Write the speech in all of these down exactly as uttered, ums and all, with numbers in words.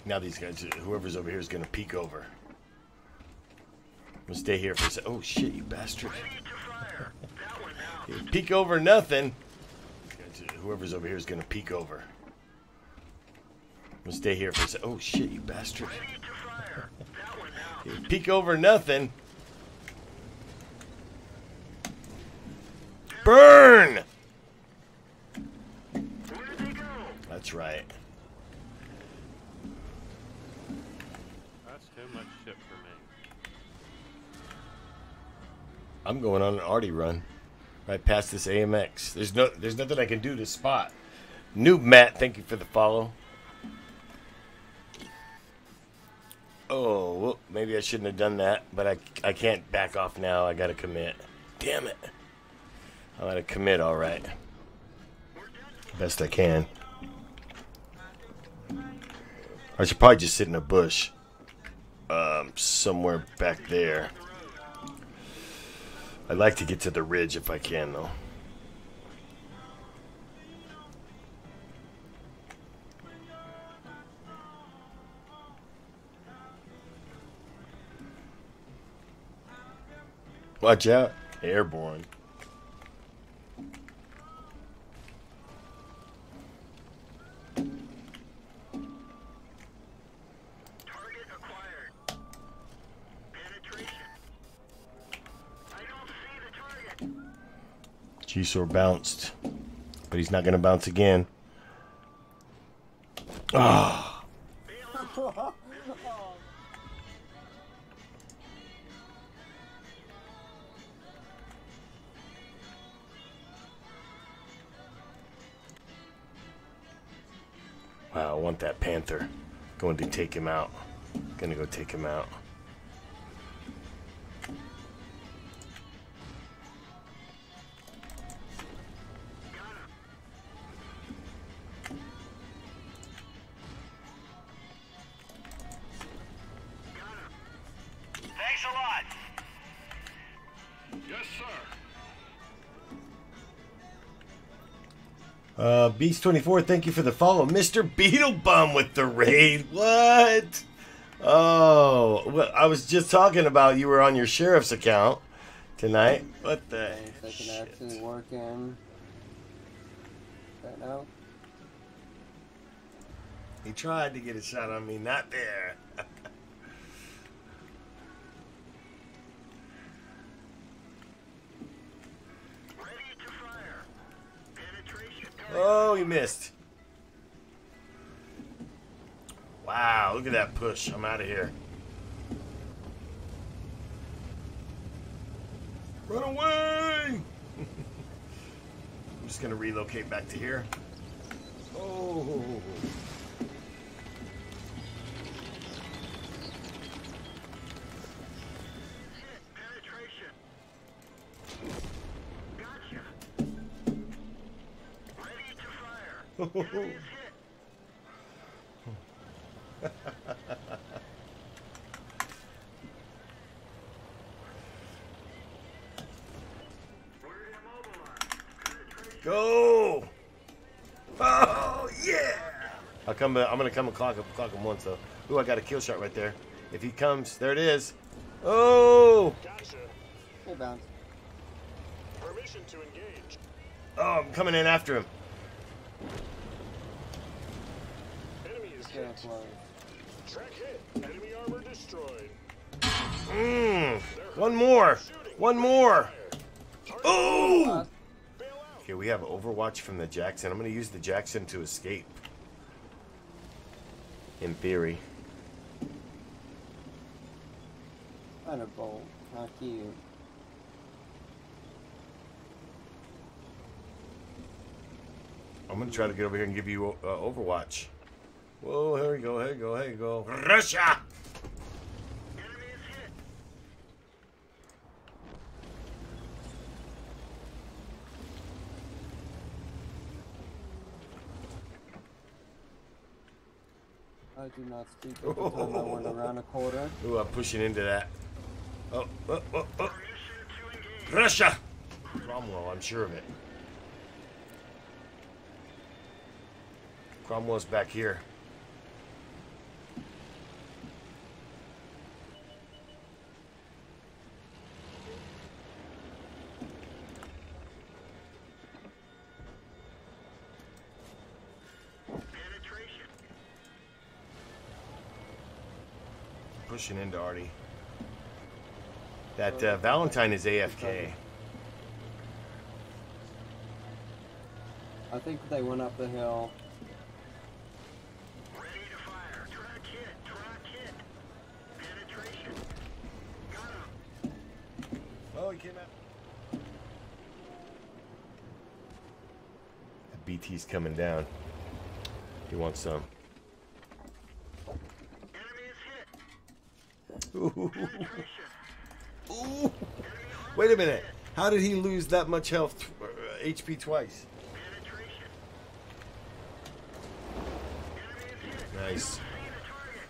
Now these guys, whoever's over here is gonna peek over. I'm gonna stay here for a second. Oh shit, you bastard. You peek over nothing. Whoever's over here is gonna peek over. I'm gonna stay here for a second. Oh shit, you bastard. You peek over nothing. Burn! That's right. That's too much shit for me. I'm going on an arty run. Right past this A M X. There's no there's nothing I can do to spot. Noob Matt, thank you for the follow. Oh, well, maybe I shouldn't have done that, but I, I can't back off now. I gotta commit. Damn it. I gotta commit, alright. Best I can. I should probably just sit in a bush. Um, somewhere back there. I'd like to get to the ridge if I can, though. Watch out. Airborne. Target acquired. Penetration. I don't see the target. G-Sor bounced. But he's not going to bounce again. Ah. Wow, I want that Panther. Going to take him out. Gonna go take him out. Thanks a lot. Yes, sir. Uh, Beast twenty-four, thank you for the follow. Mister Beetlebum with the raid. What? Oh, well, I was just talking about you were on your sheriff's account tonight. What the If I can shit? actually work in that now. He tried to get a shot on me, not there. Ready to fire. Penetration. Oh, he missed. Wow, look at that push. I'm out of here. Run away! I'm just going to relocate back to here. Oh. Penetration. Gotcha. Ready to fire. Enemy is hit. We're immobilized. Penetration. Go! Oh, yeah! I'll come, I'm going to come and clock him, clock him once, though. Ooh, I got a kill shot right there. If he comes, there it is. Oh! Gotcha. Hey, bounce. Permission to engage. Oh, I'm coming in after him. Enemy is Yeah, hit. close. Track hit. Enemy armor destroyed. Mmm. One more. One more. Oh! Uh, Bail out. Okay, we have Overwatch from the Jackson. I'm going to use the Jackson to escape. In theory. Thunderbolt. How cute. I'm going to try to get over here and give you uh, Overwatch. Whoa, here we go, here we go, here we go. Russia! Enemy is hit. I do not speak every time I went around a quarter. Ooh, I'm pushing into that. Oh, oh, oh, oh. Permission to engage. Russia! Cromwell, I'm sure of it. Cromwell's back here. pushing into Artie. That uh, Valentine is A F K. I think they went up the hill. Ready to fire. Track hit. Track hit. Penetration. Got him. Oh, he came out. The B T's coming down. He wants some. Enemy is hit. Ooh. Penetration. Ooh. Wait a minute. How did he lose that much health, uh, H P twice? Penetration. Enemy is hit. Nice. See the target.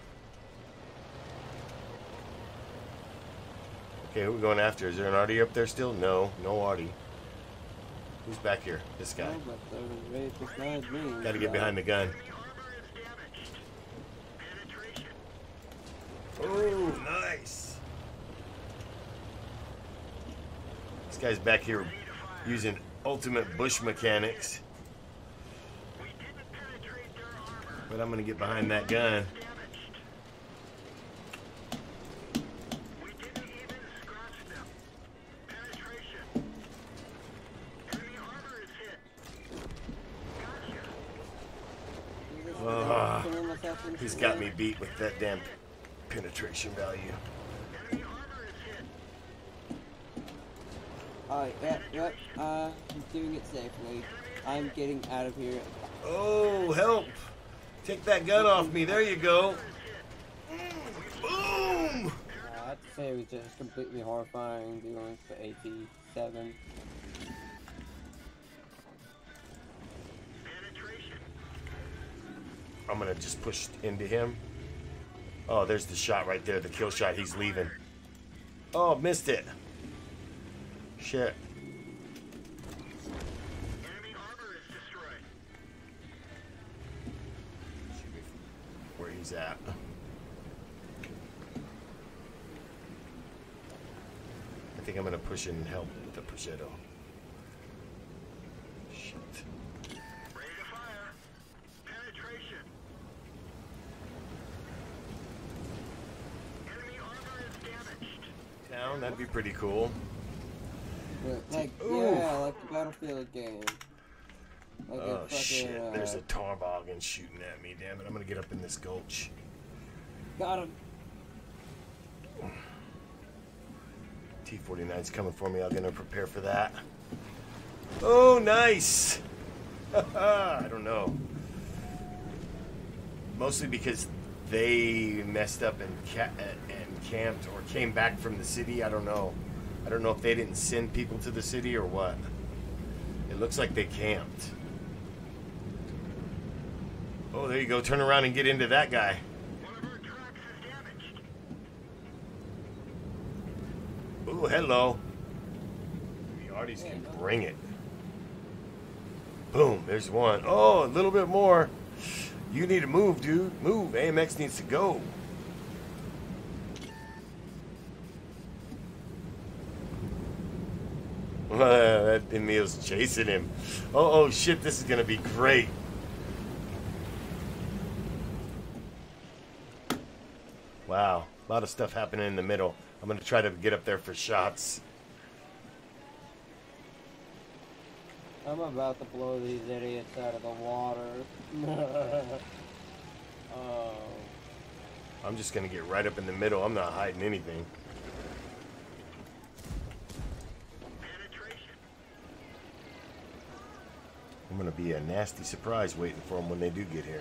Okay, who are we going after? Is there an Artie up there still? No, no Artie. Who's back here? This guy. Oh, but they're right beside me. Gotta get behind the gun. Enemy armor is damaged. Penetration. Oh, nice. This guy's back here using ultimate bush mechanics. We didn't penetrate their armor. But I'm gonna get behind that gun. Damaged. We didn't even scratch them. Penetration. Enemy armor is hit. Gotcha. Ah, Someone that's happened he's to got them. me beat with that damn penetration value. Enemy armor is hit. Alright, yep, yep. Uh, I'm doing it safely. I'm getting out of here. Oh, help! Take that gun off me. There you go. Boom! Uh, I have to say it was just completely horrifying dealing with the A T seven. Penetration. I'm gonna just push into him. Oh, there's the shot right there, the kill shot. He's leaving. Oh, missed it. Shit. Enemy armor is destroyed. Shoot me where he's at. I think I'm gonna push in and help with the Prosciutto. Shit. Ready to fire. Penetration. Enemy armor is damaged. Down, that'd be pretty cool. But, like, Ooh. yeah, like the Battlefield game. Like Oh a fucking, shit, uh, there's a toboggan shooting at me, damn it. I'm gonna get up in this gulch. Got him. T forty-nine's coming for me, I'm gonna prepare for that. Oh, nice! I don't know. Mostly because they messed up and, ca and camped or came back from the city, I don't know. I don't know if they didn't send people to the city or what. It looks like they camped. Oh, there you go. Turn around and get into that guy. One of our tracks is damaged. Ooh, hello. The Arties can bring it. Boom, there's one. Oh, a little bit more. You need to move, dude. Move. A M X needs to go. That Emil's chasing him. Oh, oh, shit, this is going to be great. Wow, a lot of stuff happening in the middle. I'm going to try to get up there for shots. I'm about to blow these idiots out of the water. Oh. I'm just going to get right up in the middle. I'm not hiding anything. Penetration. I'm going to be a nasty surprise waiting for them when they do get here.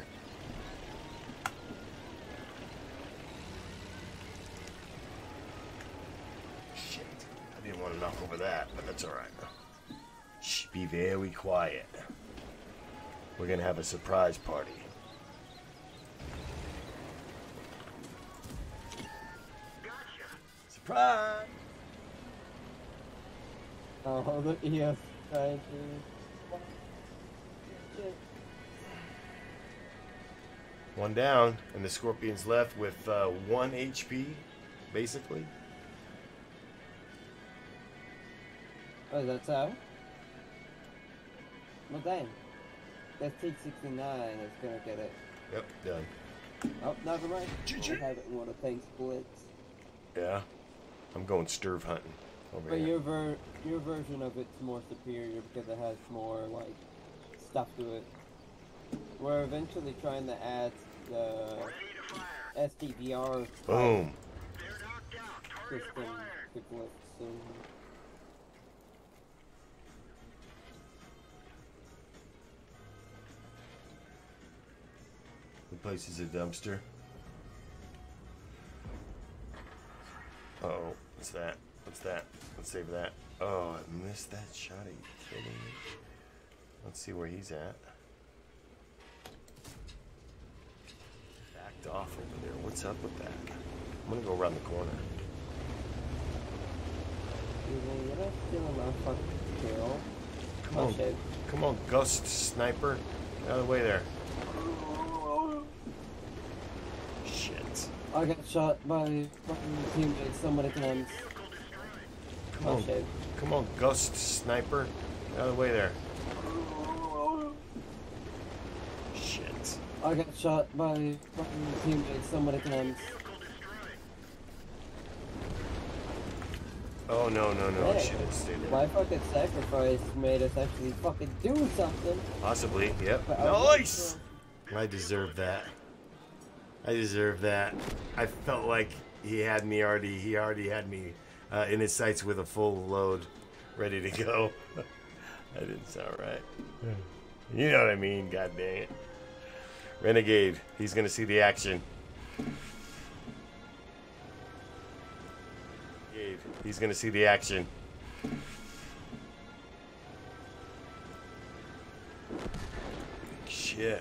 Shit. I didn't want to knock over that, but that's all right. Shh, be very quiet. We're going to have a surprise party. Gotcha. Surprise! Oh, the E F trying to. Shit. One down, and the Scorpion's left with uh, one H P, basically. Oh, that's how? Well, damn. That's T sixty-nine that's gonna get it. Yep, done. Oh, never mind. G I G. have it in one of Tank's splits. Yeah. I'm going sturve hunting over But here. your ver your version of it's more superior because it has more like stuff to it. We're eventually trying to add the S D V R Boom. They're knocked out. Target system acquired. to glitch soon. The place is a dumpster. Uh oh. What's that? What's that? Let's save that. Oh, I missed that shot. Are you kidding me? Let's see where he's at. Backed off over there. What's up with that? I'm gonna go around the corner. You're gonna steal my fucking kill. Come Oh on. shit. Come on, Ghost Sniper. Get out of the way there. Shit. I got shot by fucking teammates so many times. Come Oh on. shit. Come on, Ghost Sniper. Get out of the way there. Shit. I got shot by fucking teammates so many times. Oh, no, no, no. I Hey, should have stayed there. my fucking sacrifice made us actually fucking do something. Possibly, yep. But I wasn't Nice! sure. I deserve that. I deserve that. I felt like he had me already, he already had me uh, in his sights with a full load, ready to go. That didn't sound right. You know what I mean, god dang it. Renegade, he's gonna see the action. Renegade, he's gonna see the action. Shit.